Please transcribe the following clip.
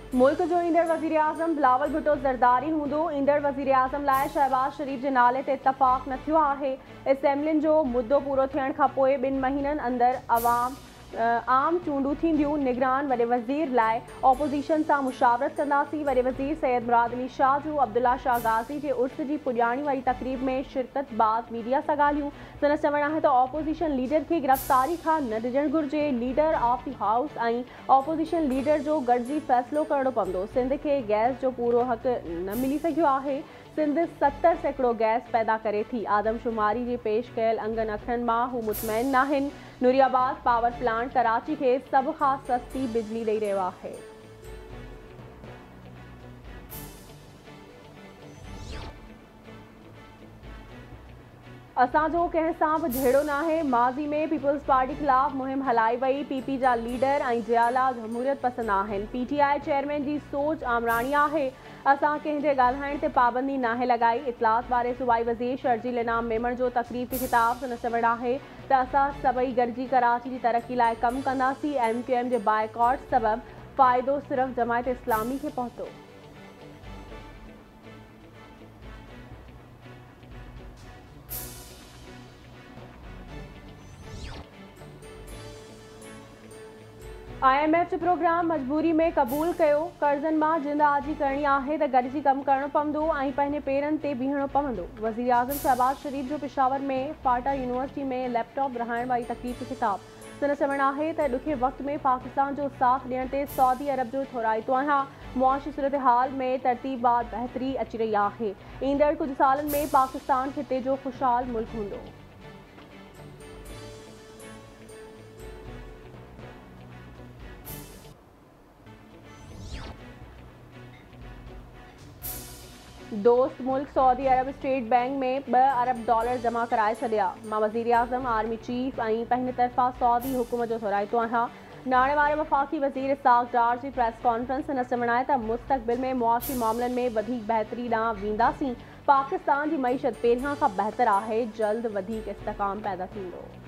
मुल्क जो ईंदड़ वज़ीर आज़म बिलावल भुट्टो ज़रदारी हूंदो। ईंदड़ वज़ीर आज़म लाइ शहबाज शरीफ़ जे नाले ते इत्तफ़ाक़ न थियो आहे। असेंबलियुनि जो मुद्दो पूरो थियण खां पोइ 2 महीननि अंदरि आम चूंडूं थींदियूं। निगरान वॾे वज़ीर लाइ ऑपोज़िशन सां मुशावरत कंदासीं। वॾे वज़ीर सैयद मुराद अली शाह जूं अब्दुल्ला शाह गाज़ी जे उर्स जी पुॼाणी वारी तक़रीब में शिरकत बाद मीडिया सां ॻाल्हियूं। संदसि चवणु आहे त ऑपोज़िशन लीडर खे गिरफ़्तारी खां न डिॼणु घुरिजे। लीडर ऑफ द हाउस ऐं ऑपोज़िशन लीडर जो गॾिजी फ़ैसिलो करणो पवंदो। सिंध खे गैस जो पूरो हक़ न मिली सघियो आहे। सिंध 70 सैकड़ो गैस पैदा करे थी। आदमशुमारी जे पेश कयल अंगनि अखरनि मां हू मुतमइन नाहिनि। नूरियाबाद पावर प्लांट कराची खे सभ खां सस्ती बिजली ॾेई रहियो आहे। असांजो कंहिं सां बि झेड़ो नाहे। माज़ी में पीपल्स पार्टी ख़िलाफ़ मुहिम हलाई वई। पीपी जा लीडर ऐं जियाला जमहूरियत पसंद आहिनि। पीटीआई चेयरमैन जी सोच आमराणी आहे। असां कंहिंजे ॻाल्हाइण ते पाबंदी नाहे लॻाई। इतलात वारे सूबाई वज़ीर शर्जील इनाम मेमण जो तक़रीब खे ख़िताब संदसि चवणु आहे त असां सभई गॾिजी कराची जी तरक़ी लाइ कमु कंदासीं। MQM जे बाइकॉट सबबि फ़ाइदो सिर्फ़ जमायत इस्लामी खे पहुतो। IMF जो प्रोग्राम मजबूरी में क़बूल कयो। कर्ज़नि मां जिंद आजी करणी आहे त गॾिजी कमु करणो पवंदो ऐं पंहिंजे पेरनि ते बीहणो पवंदो। वज़ीर आज़म शहबाज शरीफ़ जो पेशावर में फाटा यूनिवर्सिटी में लैपटॉप विरहाइण वारी तक़रीब खे ख़िताब। संदसि चवणु आहे त ॾुखे वक़्त में पाकिस्तान जो साथ ॾियण ते सऊदी अरब जो थोराईतो आहियां। मुआशी सूरत-हाल में तरतीबात बहितरी अची रही आहे। ईंदड़ कुझु सालनि में पाकिस्तान ख़िते जो ख़ुशहाल मुल्क हूंदो। दोस्त मुल्क सऊदी अरब स्टेट बैंक में $2 अरब जमा कराए छॾिया। मां वज़ीर आज़म आर्मी चीफ ऐं पंहिंजे तरफ़ां सऊदी हुकूम जो थोराईतो आहियां। नाणे वारे वफ़ाक़ी वज़ीर इसाक़ डार जी प्रेस कॉन्फ्रेंस संदसि चवणु आहे त मुस्तक़बिल में मुआशी मामलनि में वधीक बहितरी ॾांहुं वेंदासीं। पाकिस्तान जी मईशत पहिरियां खां बहितर आहे। जल्द वधीक इस्तेहकाम पैदा थींदो।